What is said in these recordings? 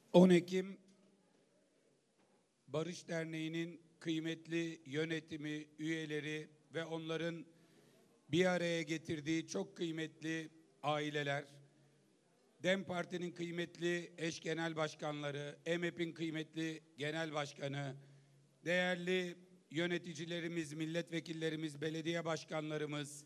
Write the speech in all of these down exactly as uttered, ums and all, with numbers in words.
on Ekim Barış Derneği'nin kıymetli yönetimi, üyeleri ve onların bir araya getirdiği çok kıymetli aileler, DEM Parti'nin kıymetli eş genel başkanları, E M H P'in kıymetli genel başkanı, değerli yöneticilerimiz, milletvekillerimiz, belediye başkanlarımız,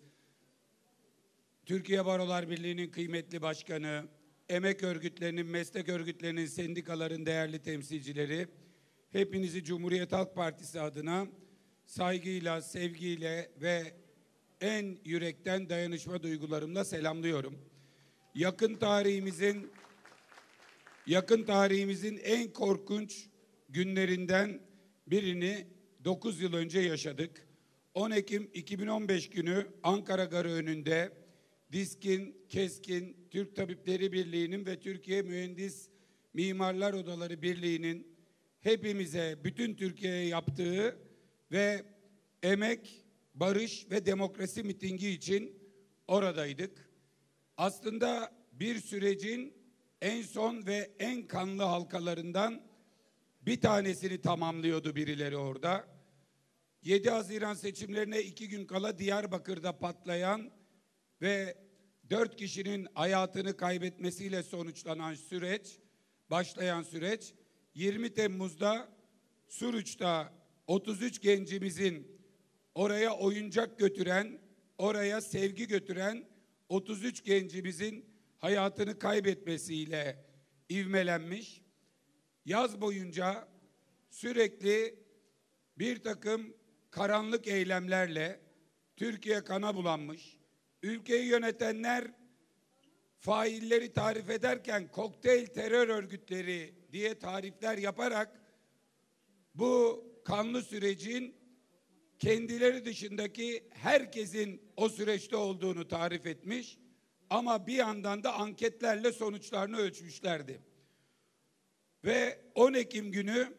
Türkiye Barolar Birliği'nin kıymetli başkanı, emek örgütlerinin, meslek örgütlerinin, sendikaların değerli temsilcileri, hepinizi Cumhuriyet Halk Partisi adına saygıyla, sevgiyle ve en yürekten dayanışma duygularımla selamlıyorum. Yakın tarihimizin yakın tarihimizin en korkunç günlerinden birini dokuz yıl önce yaşadık. on Ekim iki bin on beş günü Ankara Garı önünde DİSK'in, KESK'in, Türk Tabipleri Birliği'nin ve Türkiye Mühendis Mimarlar Odaları Birliği'nin hepimize, bütün Türkiye'ye yaptığı ve emek, barış ve demokrasi mitingi için oradaydık. Aslında bir sürecin en son ve en kanlı halkalarından bir tanesini tamamlıyordu birileri orada. yedi Haziran seçimlerine iki gün kala Diyarbakır'da patlayan ve dört kişinin hayatını kaybetmesiyle sonuçlanan süreç, başlayan süreç, yirmi Temmuz'da Suruç'ta otuz üç gencimizin oraya oyuncak götüren, oraya sevgi götüren otuz üç gencimizin hayatını kaybetmesiyle ivmelenmiş. Yaz boyunca sürekli bir takım karanlık eylemlerle Türkiye kana bulanmış. Ülkeyi yönetenler failleri tarif ederken kokteyl terör örgütleri diye tarifler yaparak bu kanlı sürecin kendileri dışındaki herkesin o süreçte olduğunu tarif etmiş ama bir yandan da anketlerle sonuçlarını ölçmüşlerdi. Ve on Ekim günü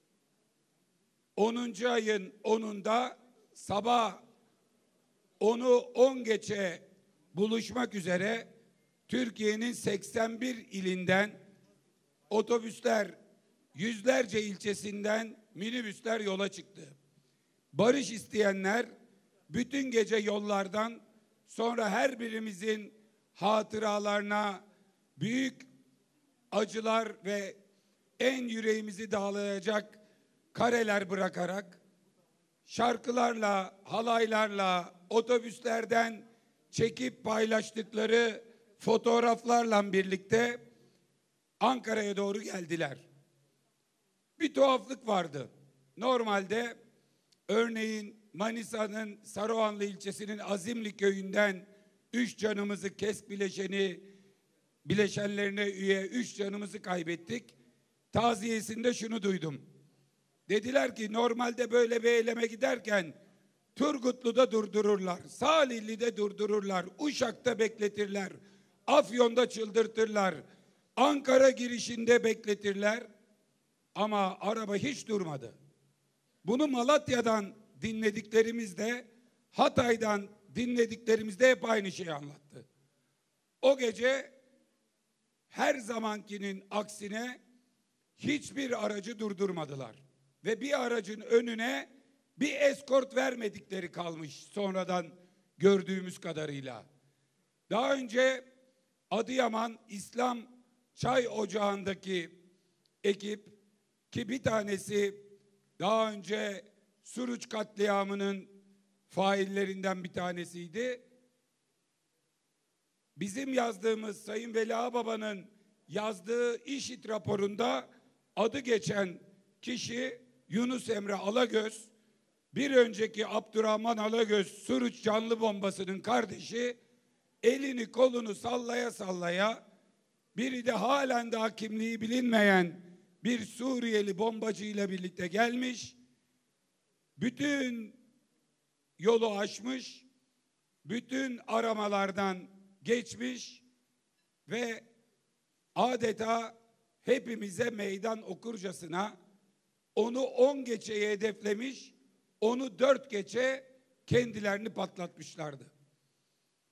onuncu ayın onunda sabah onu on geçe buluşmak üzere Türkiye'nin seksen bir ilinden otobüsler, yüzlerce ilçesinden minibüsler yola çıktı. Barış isteyenler bütün gece yollardan, sonra her birimizin hatıralarına büyük acılar ve en yüreğimizi dağlayacak kareler bırakarak, şarkılarla, halaylarla, otobüslerden çekip paylaştıkları fotoğraflarla birlikte Ankara'ya doğru geldiler. Bir tuhaflık vardı. Normalde örneğin Manisa'nın Saruhanlı ilçesinin Azimli köyünden üç canımızı KESK bileşeni bileşenlerine üye üç canımızı kaybettik. Taziyesinde şunu duydum. Dediler ki normalde böyle bir eyleme giderken Turgutlu'da durdururlar, Salihli'de durdururlar, Uşak'ta bekletirler, Afyon'da çıldırtırlar, Ankara girişinde bekletirler ama araba hiç durmadı. Bunu Malatya'dan dinlediklerimizde, Hatay'dan dinlediklerimizde hep aynı şeyi anlattı. O gece her zamankinin aksine hiçbir aracı durdurmadılar. Ve bir aracın önüne bir eskort vermedikleri kalmış sonradan gördüğümüz kadarıyla. Daha önce Adıyaman İslam Çay Ocağı'ndaki ekip ki bir tanesi daha önce Suruç katliamının faillerinden bir tanesiydi. Bizim yazdığımız Sayın Veli Ağababa'nın yazdığı İŞİD raporunda adı geçen kişi Yunus Emre Alagöz, bir önceki Abdurrahman Alagöz Suruç canlı bombasının kardeşi, elini kolunu sallaya sallaya, biri de halen daha kimliği bilinmeyen bir Suriyeli bombacıyla birlikte gelmiş, bütün yolu aşmış, bütün aramalardan geçmiş ve adeta hepimize meydan okurcasına onu on geçeye hedeflemiş, onu dört geçe kendilerini patlatmışlardı.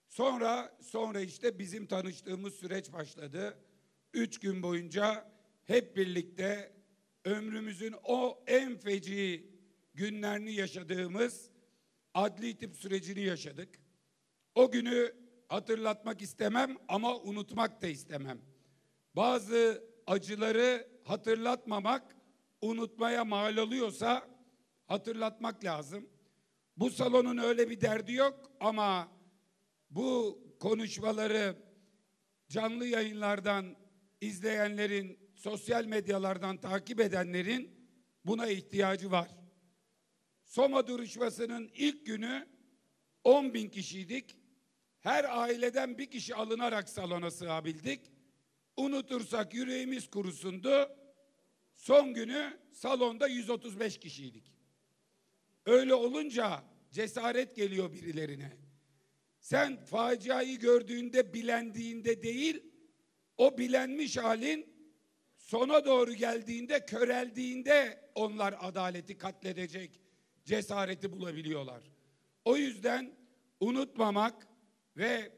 Sonra sonra işte bizim tanıştığımız süreç başladı. Üç gün boyunca hep birlikte ömrümüzün o en feci günlerini yaşadığımız adli tıp sürecini yaşadık. O günü hatırlatmak istemem ama unutmak da istemem. Bazı acıları hatırlatmamak, unutmaya mal oluyorsa hatırlatmak lazım. Bu salonun öyle bir derdi yok ama bu konuşmaları canlı yayınlardan izleyenlerin, sosyal medyalardan takip edenlerin buna ihtiyacı var. Soma duruşmasının ilk günü on bin kişiydik. Her aileden bir kişi alınarak salona sığabildik. Unutursak yüreğimiz kurusundu. Son günü salonda yüz otuz beş kişiydik. Öyle olunca cesaret geliyor birilerine. Sen faciayı gördüğünde, bilendiğinde değil, o bilenmiş halin sona doğru geldiğinde, köreldiğinde onlar adaleti katledecek cesareti bulabiliyorlar. O yüzden unutmamak ve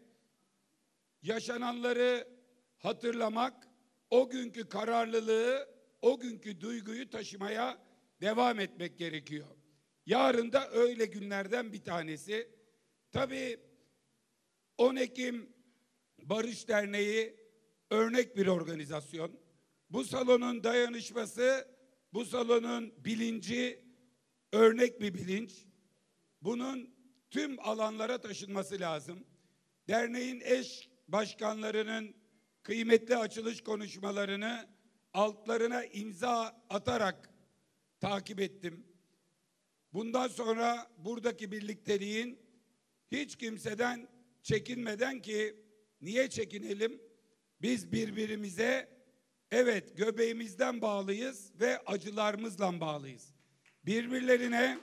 yaşananları hatırlamak, o günkü kararlılığı, o günkü duyguyu taşımaya devam etmek gerekiyor. Yarın da öyle günlerden bir tanesi. Tabii on Ekim Barış Derneği örnek bir organizasyon. Bu salonun dayanışması, bu salonun bilinci örnek bir bilinç. Bunun tüm alanlara taşınması lazım. Derneğin eş başkanlarının kıymetli açılış konuşmalarını altlarına imza atarak takip ettim. Bundan sonra buradaki birlikteliğin hiç kimseden çekinmeden, ki niye çekinelim? Biz birbirimize evet göbeğimizden bağlıyız ve acılarımızla bağlıyız. Birbirlerine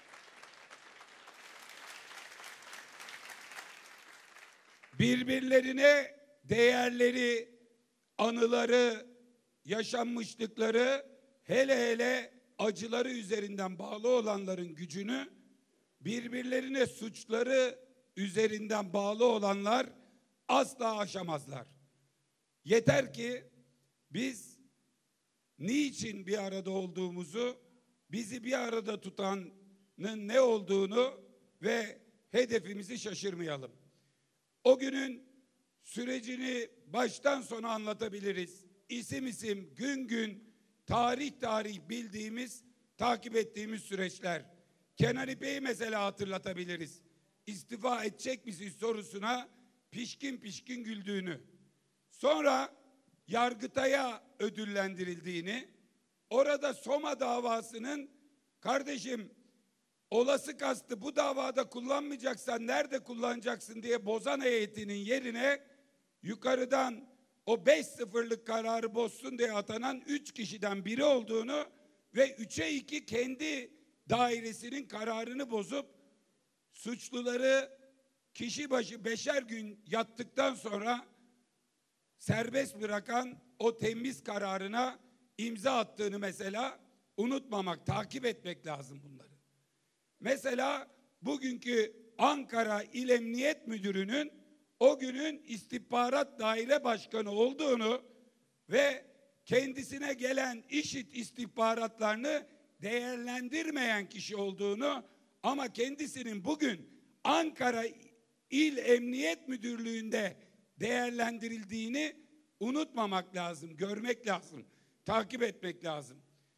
birbirlerine değerleri, anıları, yaşanmışlıkları, hele hele acıları üzerinden bağlı olanların gücünü, birbirlerine suçları üzerinden bağlı olanlar asla aşamazlar. Yeter ki biz niçin bir arada olduğumuzu, bizi bir arada tutanın ne olduğunu ve hedefimizi şaşırmayalım. O günün sürecini baştan sona anlatabiliriz. İsim isim, gün gün, tarih tarih bildiğimiz, takip ettiğimiz süreçler. Kenan İpek'i mesela hatırlatabiliriz. İstifa edecek misin sorusuna pişkin pişkin güldüğünü. Sonra Yargıtay'a ödüllendirildiğini, orada Soma davasının kardeşim olası kastı bu davada kullanmayacaksan nerede kullanacaksın diye bozan heyetinin yerine yukarıdan o beş sıfırlık kararı bozsun diye atanan üç kişiden biri olduğunu ve üçe iki kendi dairesinin kararını bozup suçluları kişi başı beşer gün yattıktan sonra serbest bırakan o temiz kararına imza attığını mesela unutmamak, takip etmek lazım bunları. Mesela bugünkü Ankara İl Emniyet Müdürü'nün o günün istihbarat daire başkanı olduğunu ve kendisine gelen IŞİD istihbaratlarını değerlendirmeyen kişi olduğunu ama kendisinin bugün Ankara İl Emniyet Müdürlüğü'nde değerlendirildiğini unutmamak lazım, görmek lazım, takip etmek lazım.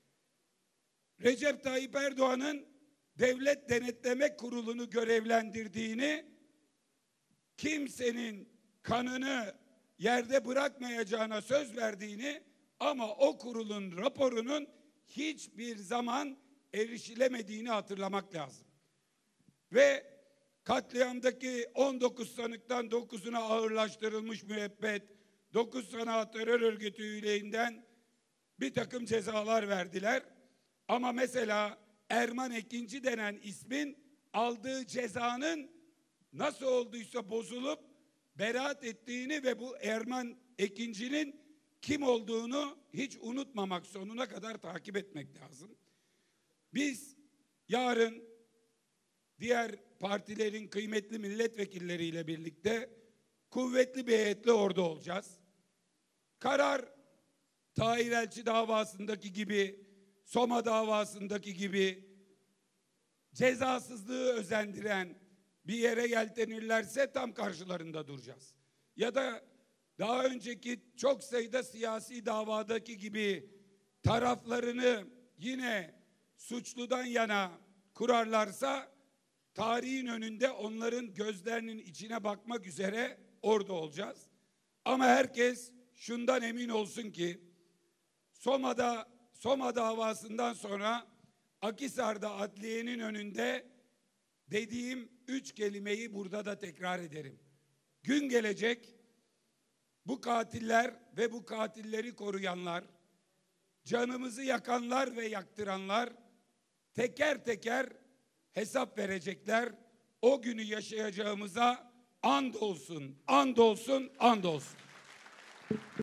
Recep Tayyip Erdoğan'ın Devlet Denetleme Kurulu'nu görevlendirdiğini, kimsenin kanını yerde bırakmayacağına söz verdiğini ama o kurulun raporunun hiçbir zaman erişilemediğini hatırlamak lazım. Ve katliamdaki on dokuz sanıktan dokuzuna ağırlaştırılmış müebbet, dokuz sanığa terör örgütü üyeliğinden bir takım cezalar verdiler. Ama mesela Erman Ekinci denen ismin aldığı cezanın nasıl olduysa bozulup beraat ettiğini ve bu Erman Ekinci'nin kim olduğunu hiç unutmamak, sonuna kadar takip etmek lazım. Biz yarın diğer partilerin kıymetli milletvekilleriyle birlikte kuvvetli bir heyetle orada olacağız. Karar Tahir Elçi davasındaki gibi, Soma davasındaki gibi cezasızlığı özendiren bir yere yeltenirlerse tam karşılarında duracağız. Ya da daha önceki çok sayıda siyasi davadaki gibi taraflarını yine suçludan yana kurarlarsa tarihin önünde onların gözlerinin içine bakmak üzere orada olacağız. Ama herkes şundan emin olsun ki Soma'da Soma davasından sonra Akhisar'da adliyenin önünde dediğim üç kelimeyi burada da tekrar ederim. Gün gelecek, bu katiller ve bu katilleri koruyanlar, canımızı yakanlar ve yaktıranlar teker teker hesap verecekler. O günü yaşayacağımıza and olsun, and olsun, and olsun.